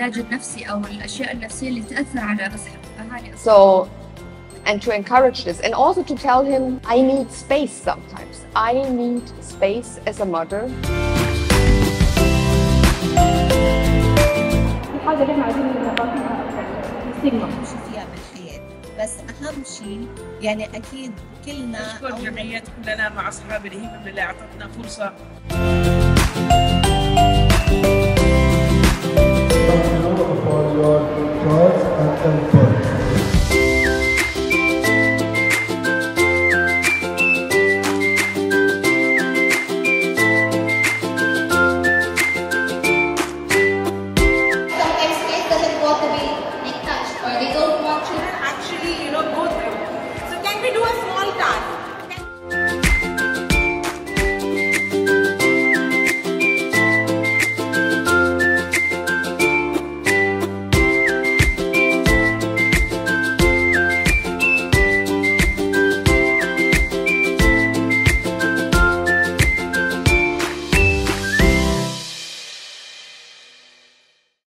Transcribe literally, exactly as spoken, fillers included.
العلاج النفسي أو الأشياء النفسية اللي تأثر على أهالي. So, and to encourage this, and also to tell him, I need space sometimes. I need space as a mother. الحاجة اللي احنا عايزين نغطيها الستيغما فيها بالحياة، بس أهم شيء يعني أكيد كلنا نشكر جمعية كلنا مع أصحاب الهمم اللي أعطتنا فرصة. Or they don't want to actually, you know, go through. So can we do a